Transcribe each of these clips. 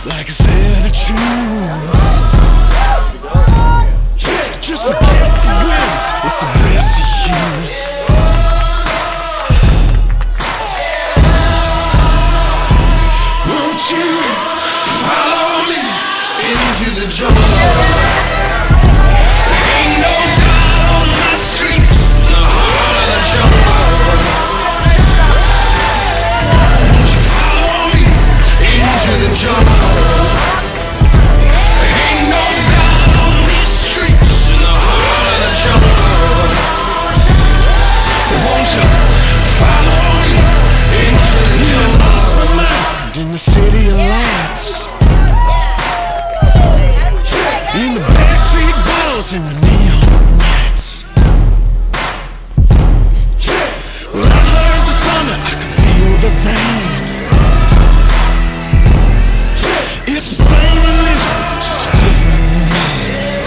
like it's there to choose. Yeah, just forget the wins, it's the best to use. Won't you follow me into the jungle? Ain't no God on my streets, in the heart of the jungle. Won't you follow me into the jungle? Ain't no God on these streets, in the heart of the jungle. Won't you follow me into the jungle? I lost my mind in the city of lights, in the backstreet balls, in the neon nights. Well, I heard the thunder, I could feel the rain. It's the same religion, just a different name.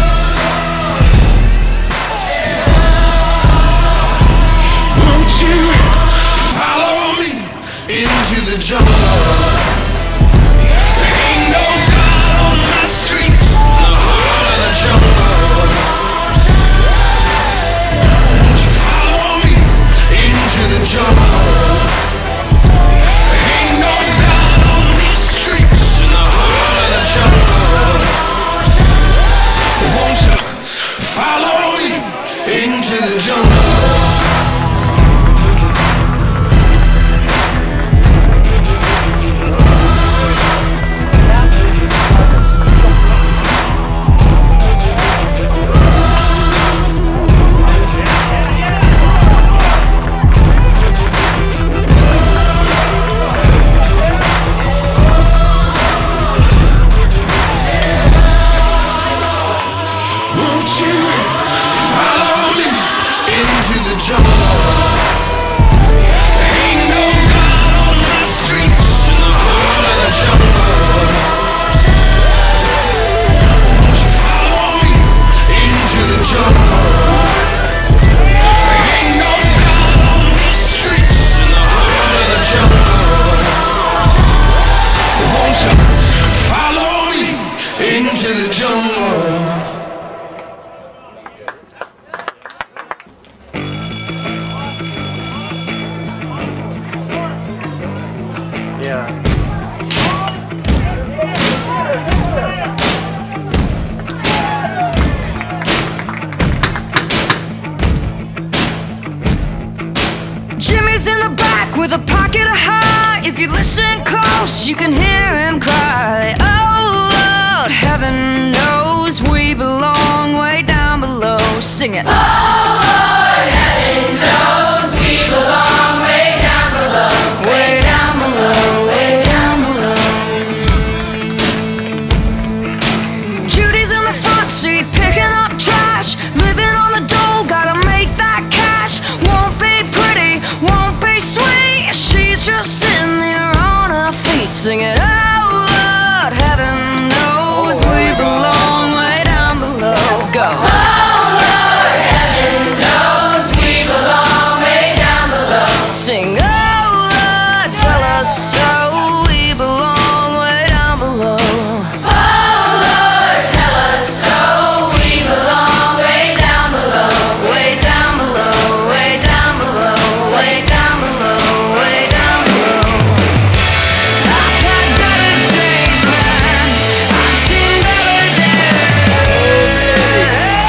Won't you follow me into the jungle? Ain't no God on my streets, in the heart of the jungle. Won't you follow me into the jungle? Ain't no God on these streets, in the heart of the jungle. Won't you follow me into the jungle? Jimmy's in the back with a pocket of high. If you listen close, you can hear him cry. Oh Lord, heaven knows we belong way down below. Sing it. Oh Lord, heaven knows we belong way down below. Way down below, way down below. Judy's in the front seat picking up trash, living on the dole, gotta make that cash. Won't be pretty, won't be sweet, she's just sitting there on her feet singing. Oh Lord, heaven knows we belong way down below. Go. Oh Lord, heaven knows we belong way down below. Sing. Oh Lord, tell us so, we belong way down below. Oh Lord, tell us so, we belong way down below. Way down below, way down below, way down below, way down below. I've had better days, man, I've seen better days.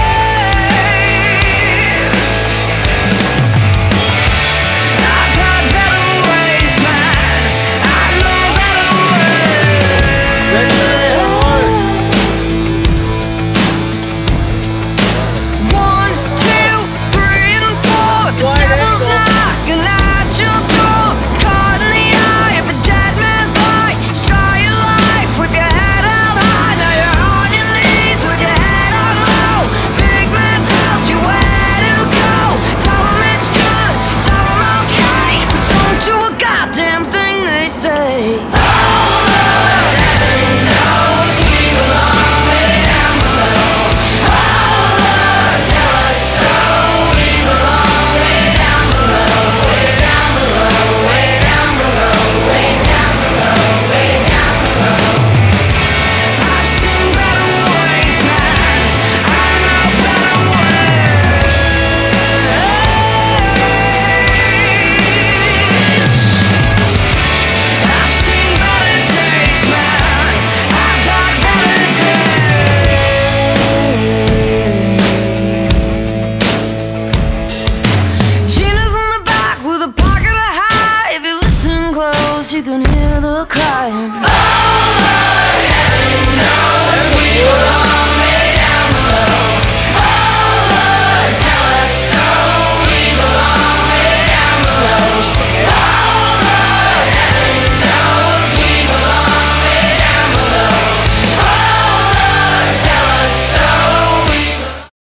I've had better ways, man, I know better ways. 1, 2, 3, and 4, the devil's knocking at your door. Caught in the eye of a dead man's light. Start your life with your head held high. Now you're on your knees with your head on low. Big man tells you where to go. Tell him it's good, tell him okay, but don't do a goddamn thing they say. Oh Lord, heaven knows we belong way down below. Oh Lord, tell us so, we belong way down below. Way down below, way down below, way down below, way down below. the crime. All that heaven knows we will